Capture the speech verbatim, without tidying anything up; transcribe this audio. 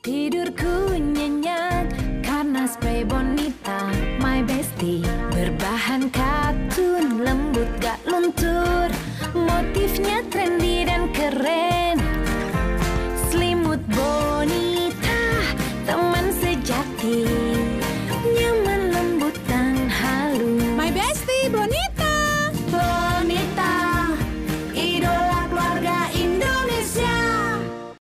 Tidurku nyenyak karena spray Bonita My Bestie. Berbahan katun, lembut gak luntur. Motifnya trendy dan keren.